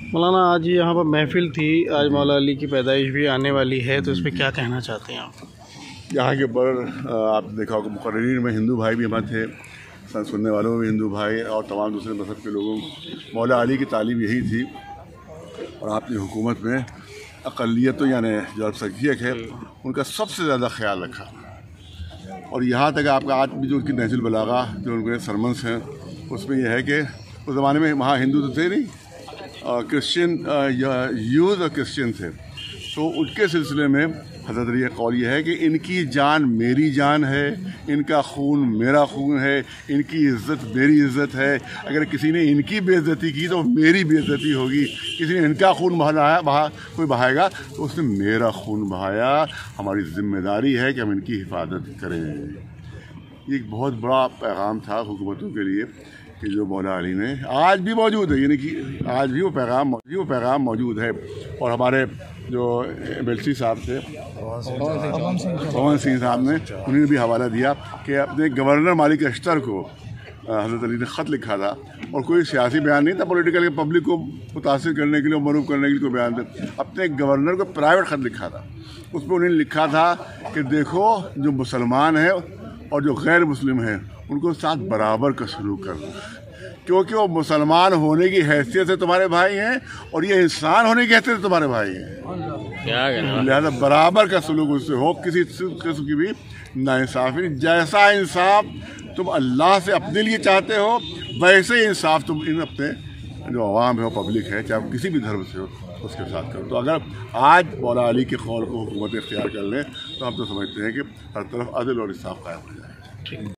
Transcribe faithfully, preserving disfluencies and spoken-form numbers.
मौलाना आज यहाँ पर महफिल थी, आज मौला अली की पैदाइश भी आने वाली है, तो इस पर क्या कहना चाहते हैं आप? यहाँ के बड़ आप देखा होगा मुकर्रिरीन में हिंदू भाई भी हमारे थे, सुनने वालों में भी हिंदू भाई और तमाम दूसरे मज़हब के लोगों मौला अली की तालीम यही थी। और आपने हुकूमत में अक़लियतों यानी जो अल्पसंख्यक है उनका सबसे ज़्यादा ख्याल रखा। और यहाँ तक आपका आज भी जो उनकी नहजुल बलागा जो उनके सरमन्स हैं उसमें यह है कि उस ज़माने में वहाँ हिंदू तो थे नहीं, क्रिश्चियन यूज़ और क्रिश्चियन थे, तो उनके सिलसिले में हज़रत अली का कौल यह है कि इनकी जान मेरी जान है, इनका खून मेरा खून है, इनकी इज़्ज़त मेरी इज़्ज़त है। अगर किसी ने इनकी बेइज्जती की तो मेरी बेइज्जती होगी। किसी ने इनका खून बहाया बहा कोई बहाएगा तो उसने मेरा खून बहाया। हमारी ज़िम्मेदारी है कि हम इनकी हिफाजत करें। ये एक बहुत बड़ा पैगाम था हुकूमतों के लिए कि जो मौला अली ने आज भी मौजूद है, यानी कि आज भी वो पैगाम वो पैगाम मौजूद है। और हमारे जो एम एल सी साहब थे पवन सिंह साहब ने उन्होंने भी हवाला दिया कि अपने गवर्नर मालिक अख्तर को हज़रत अली ने ख़त लिखा था, और कोई सियासी बयान नहीं था, पॉलिटिकल पब्लिक को मुतासिर करने के लिए, मरूफ करने के लिए कोई बयान था। अपने गवर्नर को प्राइवेट ख़त लिखा था, उसमें उन्होंने लिखा था कि देखो जो मुसलमान है और जो गैर मुस्लिम हैं उनको साथ बराबर का सलूक करना, क्योंकि वो मुसलमान होने की हैसियत से तुम्हारे भाई हैं और ये इंसान होने की हैसियत से तुम्हारे भाई हैं। लिहाजा बराबर का सलूक उससे हो, किसी किस्म की भी नाइंसाफ़ी। जैसा इंसाफ तुम अल्लाह से अपने लिए चाहते हो वैसे ही इंसाफ तुम इन अपने जो अवाम है वो पब्लिक है, चाहे किसी भी धर्म से हो, उसके साथ करो। तो अगर आज मौला अली के कौल को हुकूमत इख्तियार कर लें तो हम तो समझते हैं कि हर तरफ अदल और इंसाफ कायम हो जाएगा।